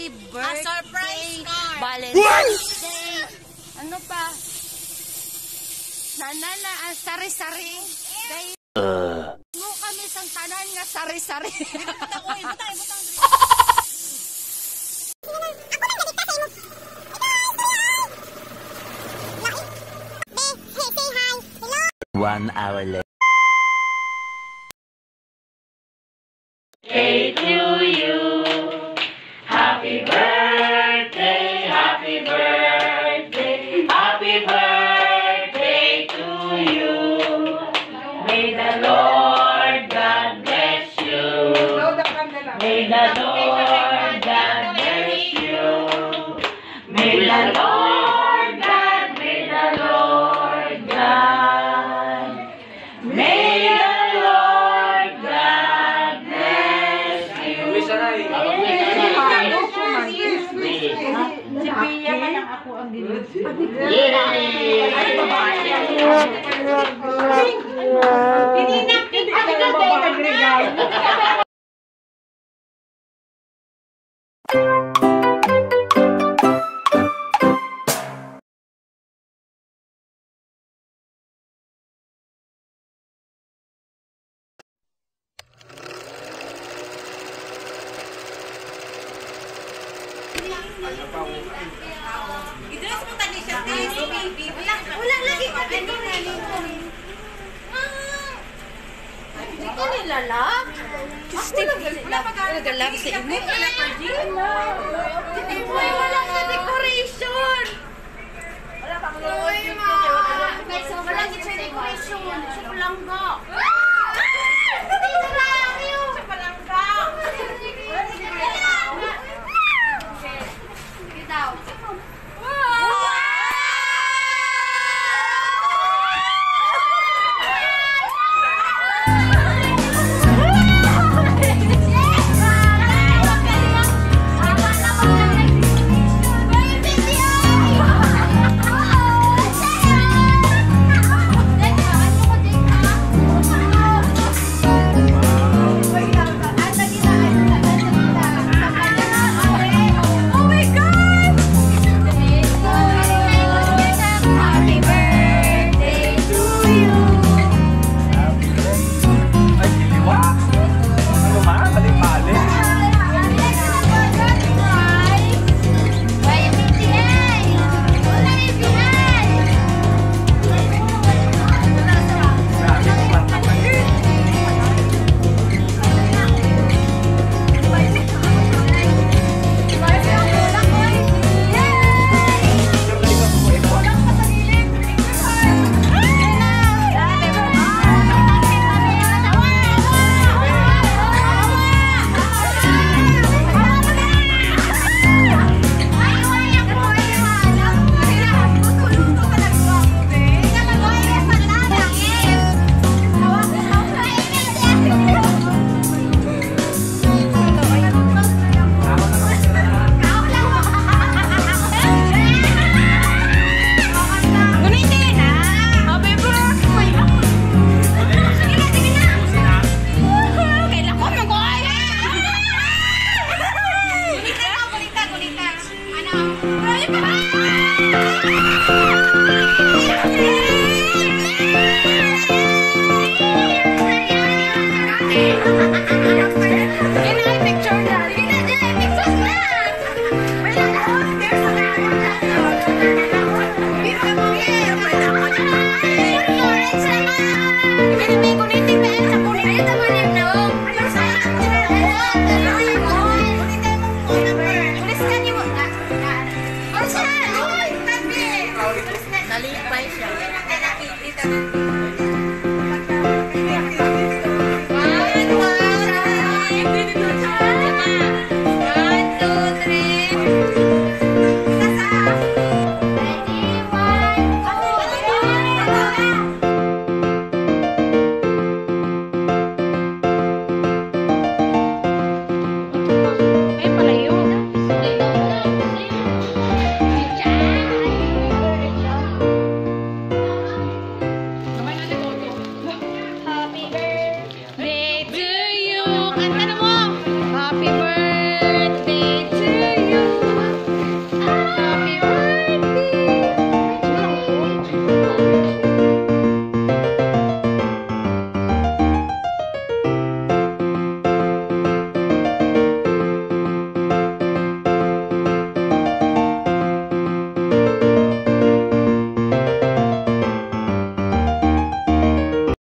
birthday. Surprise card. Valentine's Day. Ano pa? Sari-sari. Day. Mo kami sang tanan nga sari-sari. Ibutang. 1 hour later. Day to you. Happy birthday, happy birthday, happy birthday to you. May the Lord God bless you. May the Lord God bless you. May the Lord God, may the Lord God. May the Lord God bless you. Si Pia pa lang ako ang ginulit. I-dress mo tani siya, baby. Wala lagi ka din hindi ko nilalak. Nagalak sa imo. Wala sa decoration. Wala sa decoration. Sa palangga. Kanta na mo!